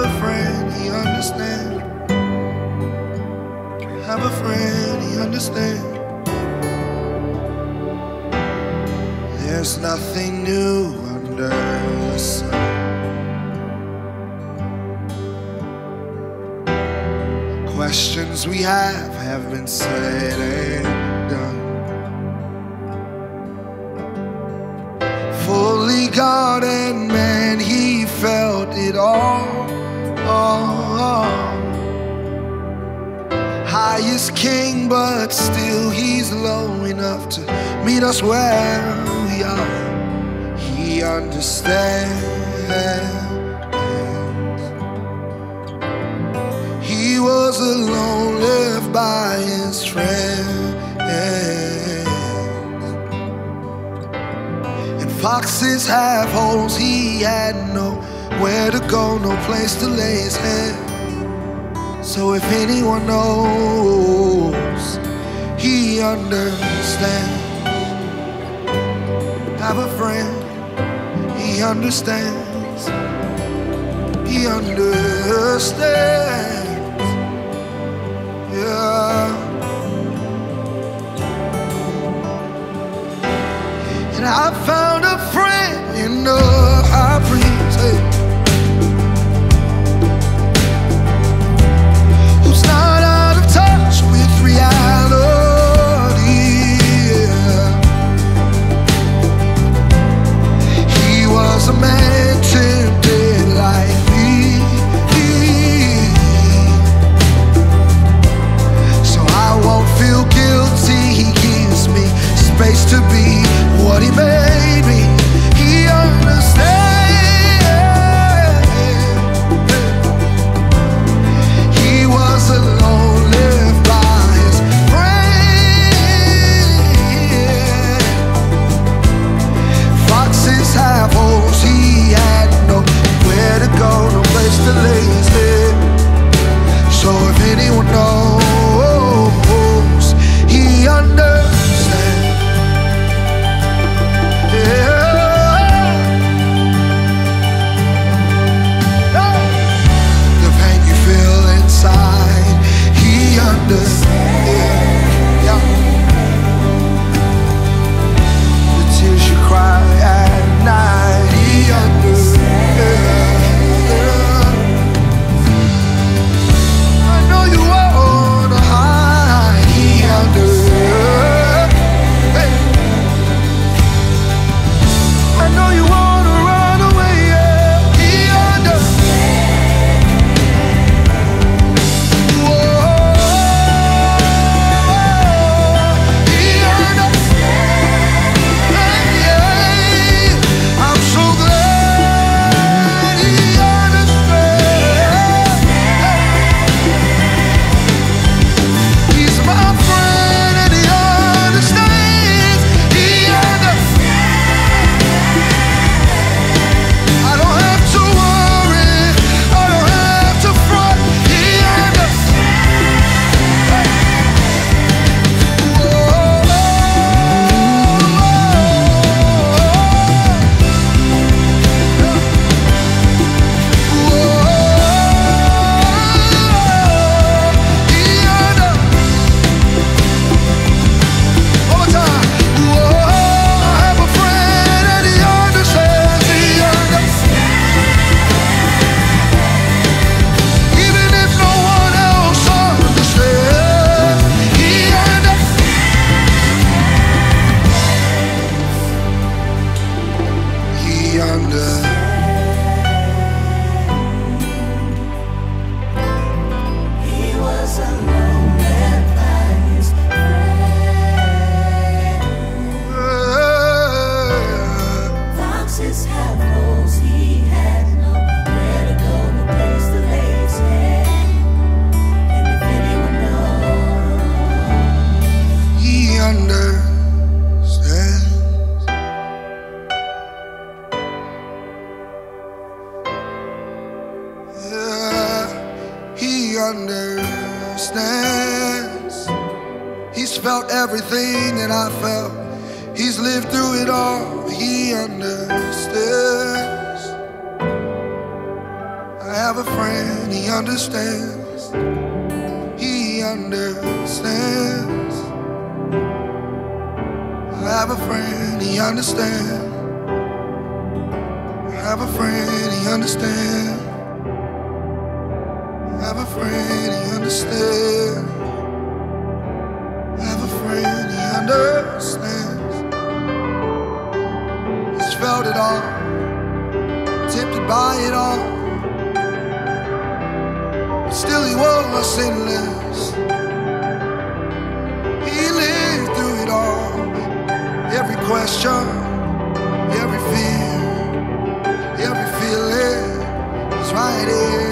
friend, he understands. Have a friend, he understands. There's nothing new under the sun. Questions we have been said and done. Fully God and man, he felt it all. Highest king, but still he's low enough to meet us where we are. He understands. He was alone, left by his friends. And foxes have holes, he had nowhere to go, no place to lay his head. So if anyone knows, he understands. Have a friend, he understands. He understands. Yeah. And I found a friend in the high priest, who's not out of touch with reality. Yeah. He was a man tempted like me, so I won't feel guilty. He gives me space to be what he made me. He understands. He was alone, lived by his friend. Foxes have holes, he had nowhere to go, no place to lay his head. So if anyone knows, he understands. The pain you feel inside, he understands. The tears you cry at night, he understands. I know you wanna hide, he understands. I know you wanna run away, yeah. He understands. Whoa, he understands. Yeah. I'm so glad he understands. He's my friend and he understands. He understands. I don't have to worry, I don't have to front. He understands. All the time. I have a friend and he understands. He understands. Even if no one else understands, he understands. He understands. He was alone, left by his friend. Foxes have holes, he had nowhere to go, no place to lay his head. And if anyone knows, He understands. Yeah, he understands. He's felt everything that I felt. He's lived through it all. He understands. I I have a friend, he understands. He understands. I have a friend, he understands. I have a friend, he understands. I have a friend, he understands. I have a friend, he understands. He's felt it all, tempted by it all. But still he was sinless. He lived through it all. Every question, every fear, every feeling is right here.